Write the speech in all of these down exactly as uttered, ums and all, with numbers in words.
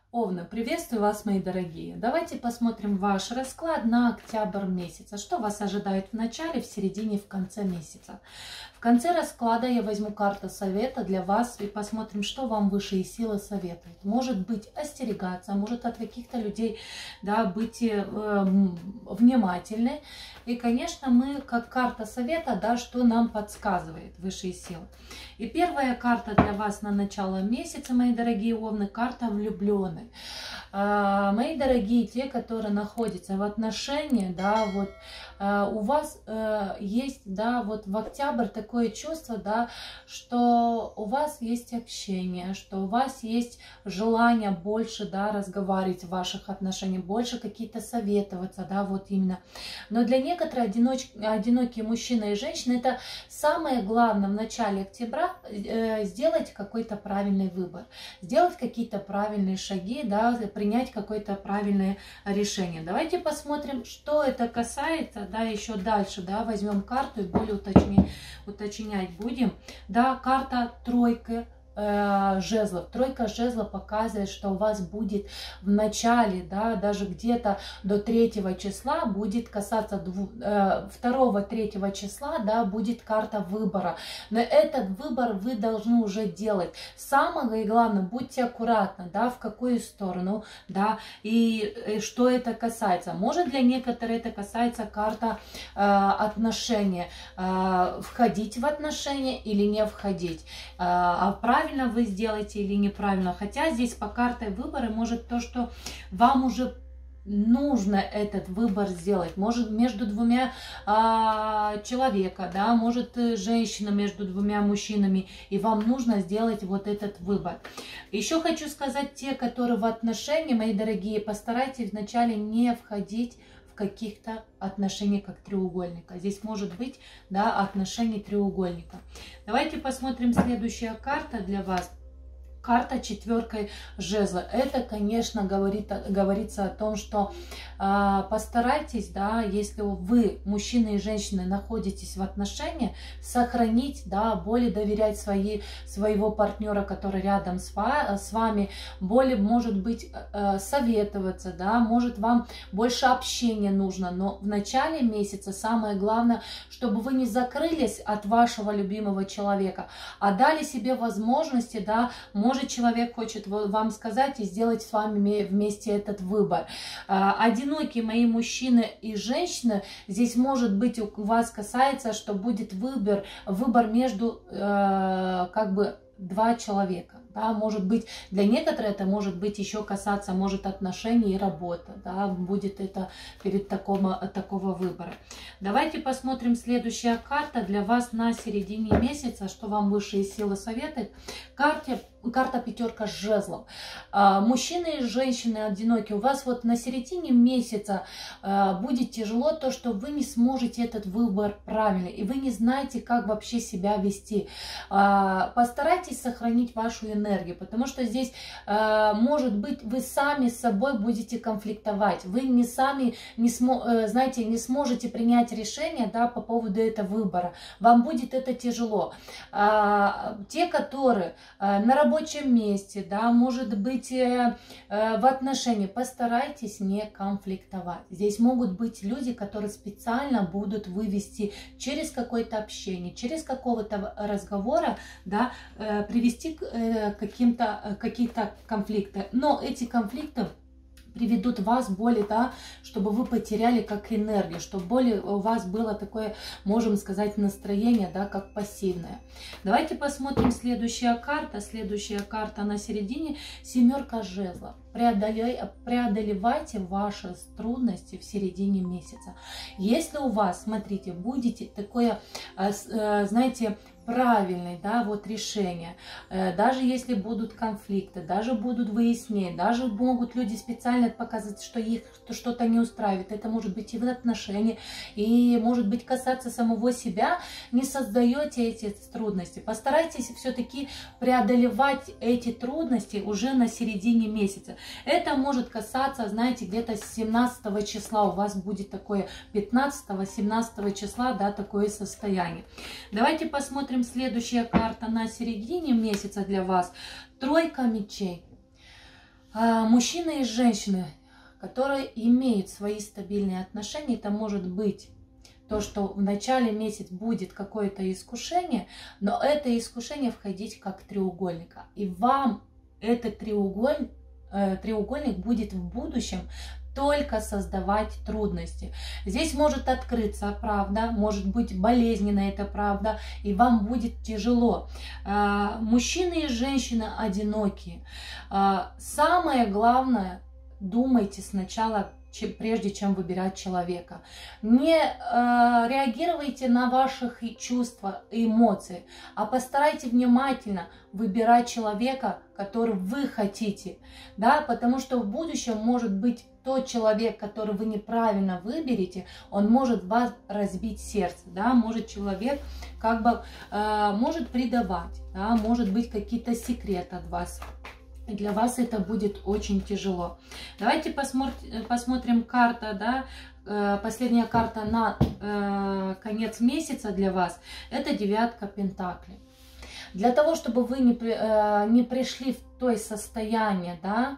Овны, приветствую вас, мои дорогие. Давайте посмотрим ваш расклад на октябрь месяц. Что вас ожидает в начале, в середине, в конце месяца. В конце расклада я возьму карту совета для вас и посмотрим, что вам высшие силы советуют. Может быть, остерегаться, может от каких-то людей, да, быть э, внимательны. И, конечно, мы, как карта совета, да, что нам подсказывает высшие силы. И первая карта для вас на начало месяца, мои дорогие овны, карта влюбленных. А, мои дорогие, те, которые находятся в отношениях, да, вот а, у вас а, есть, да, вот в октябрь такое чувство, да, что у вас есть общение, что у вас есть желание больше, да, разговаривать в ваших отношениях, больше какие-то советоваться, да, вот именно. Но для некоторых одиноч... одинокие мужчины и женщины это самое главное в начале октября э, сделать какой-то правильный выбор, сделать какие-то правильные шаги, да, принять какое-то правильное решение. Давайте посмотрим, что это касается, да, еще дальше, да, возьмем карту и более уточнять, уточнять будем. Да, карта тройка жезлов. Тройка жезлов показывает, что у вас будет в начале, да, даже где-то до третьего числа будет касаться второго-третьего числа, да, будет карта выбора. Но этот выбор вы должны уже делать. Самое главное, будьте аккуратны, да, в какую сторону, да, и, и что это касается. Может, для некоторых это касается карта э, отношения, э, входить в отношения или не входить, э, а правильно вы сделаете или неправильно. Хотя здесь по карте выбора может то, что вам уже нужно этот выбор сделать. Может между двумя а, человека, да, может женщина между двумя мужчинами, и вам нужно сделать вот этот выбор. Еще хочу сказать, те, которые в отношении, мои дорогие, постарайтесь вначале не входить каких-то отношений как треугольника. Здесь может быть, да, отношения треугольника. Давайте посмотрим следующая карта для вас. Карта четверкой жезла. Это, конечно, говорит, говорится о том, что э, постарайтесь, да, если вы, мужчины и женщины, находитесь в отношениях, сохранить, да, более доверять свои, своего партнера, который рядом с, с вами, более, может быть, э, советоваться, да, может вам больше общения нужно, но в начале месяца самое главное, чтобы вы не закрылись от вашего любимого человека, а дали себе возможности, да, может, человек хочет вам сказать и сделать с вами вместе этот выбор. Одинокие мои мужчины и женщины, здесь может быть у вас касается, что будет выбор, выбор между как бы два человека. Да, может быть, для некоторых это может быть еще касаться, может, отношений и работы, да, будет это перед такого, такого выбора. Давайте посмотрим следующая карта для вас на середине месяца, что вам высшие силы советуют. Карта, карта пятерка жезлов. А, мужчины и женщины одинокие, у вас вот на середине месяца а, будет тяжело то, что вы не сможете этот выбор правильно, и вы не знаете, как вообще себя вести. А, постарайтесь сохранить вашу энергию. Энергии, потому что здесь э, может быть вы сами с собой будете конфликтовать, вы не сами не смо, э, знаете, не сможете принять решение, да, по поводу этого выбора, вам будет это тяжело. А, те, которые э, на рабочем месте, да, может быть э, э, в отношении, постарайтесь не конфликтовать. Здесь могут быть люди, которые специально будут вывести через какое-то общение, через какого-то разговора, да, э, привести к э, каким-то какие-то конфликты, но эти конфликты приведут вас более, да, чтобы вы потеряли как энергию, чтобы более у вас было такое, можем сказать, настроение, да, как пассивное. Давайте посмотрим следующая карта. Следующая карта на середине, семерка жезлов. Преодолевайте ваши трудности в середине месяца. Если у вас, смотрите, будете такое, знаете, правильное, да, вот решение, даже если будут конфликты, даже будут выяснения, даже могут люди специально показать, что их что-то не устраивает, это может быть и в отношениях, и может быть касаться самого себя, не создаете эти трудности. Постарайтесь все-таки преодолевать эти трудности уже на середине месяца. Это может касаться, знаете, где-то с семнадцатого числа у вас будет такое, пятнадцатого-семнадцатого числа, да, такое состояние. Давайте посмотрим следующая карта на середине месяца для вас. Тройка мечей. Мужчины и женщины, которые имеют свои стабильные отношения, это может быть то, что в начале месяца будет какое-то искушение, но это искушение входить как треугольника. И вам этот треугольник, э, треугольник будет в будущем только создавать трудности. Здесь может открыться правда, может быть болезненно эта правда, и вам будет тяжело. Мужчины и женщины одинокие. Самое главное, думайте сначала, прежде чем выбирать человека. Не э, реагируйте на ваши чувства и эмоции, а постарайтесь внимательно выбирать человека, который вы хотите, да, потому что в будущем может быть тот человек, который вы неправильно выберете, он может вас разбить сердце, да, может человек как бы э, может предавать, да, может быть какие-то секреты от вас. Для вас это будет очень тяжело. Давайте посмотрим, посмотрим карта, да, последняя карта на э, конец месяца для вас. Это девятка пентаклей. Для того, чтобы вы не, э, не пришли в то состояние, да,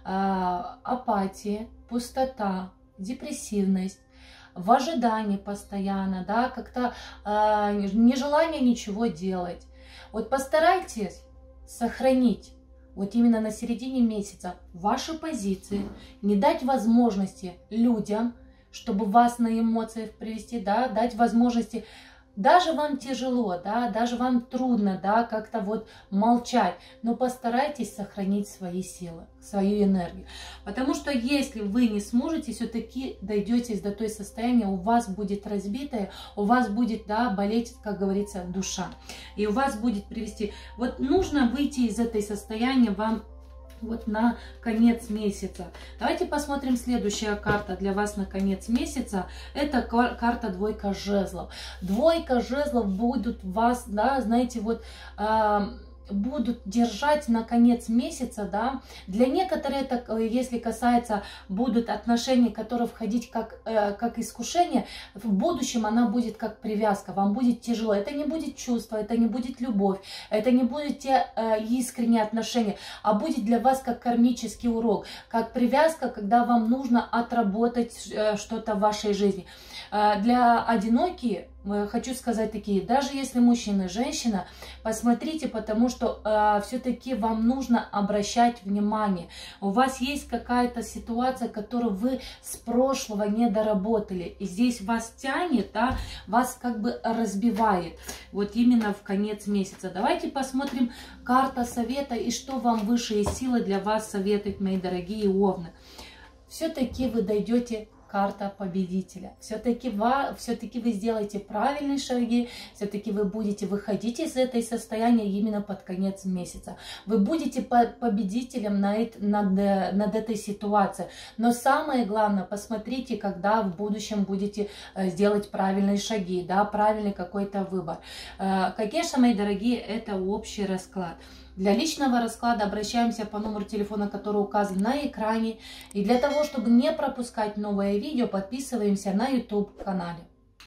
э, апатии, пустота, депрессивность, в ожидании постоянно, да, как-то э, нежелание ничего делать. Вот постарайтесь сохранить вот именно на середине месяца ваши позиции, не дать возможности людям, чтобы вас на эмоциях привести, да, дать возможности, даже вам тяжело, да, даже вам трудно, да, как-то вот молчать, но постарайтесь сохранить свои силы, свою энергию, потому что если вы не сможете, все-таки дойдете до той состояния, у вас будет разбитое, у вас будет, да, болеть, как говорится, душа, и у вас будет привести, вот нужно выйти из этой состояния вам вот на конец месяца. Давайте посмотрим следующая карта для вас на конец месяца. Это карта двойка жезлов. Двойка жезлов будут вас, да, знаете, вот э, будут держать на конец месяца, да. Для некоторых это, если касается, будут отношения, которые входить как, э, как искушение, в будущем она будет как привязка, вам будет тяжело. Это не будет чувство, это не будет любовь, это не будет те э, искренние отношения, а будет для вас как кармический урок, как привязка, когда вам нужно отработать э, что-то в вашей жизни. Э, для одиноких, хочу сказать такие, даже если мужчина и женщина, посмотрите, потому что э, все-таки вам нужно обращать внимание. У вас есть какая-то ситуация, которую вы с прошлого не доработали, и здесь вас тянет, да, вас как бы разбивает, вот именно в конец месяца. Давайте посмотрим карта совета, и что вам высшие силы для вас советуют, мои дорогие овны. Все-таки вы дойдете карта победителя. Все-таки вы, все-таки вы сделаете правильные шаги, все-таки вы будете выходить из этой состояния именно под конец месяца. Вы будете победителем над, над, над этой ситуацией. Но самое главное, посмотрите, когда в будущем будете сделать правильные шаги, да, правильный какой-то выбор. Конечно, мои дорогие, это общий расклад. Для личного расклада обращаемся по номеру телефона, который указан на экране. И для того, чтобы не пропускать новые видео, подписываемся на YouTube канале.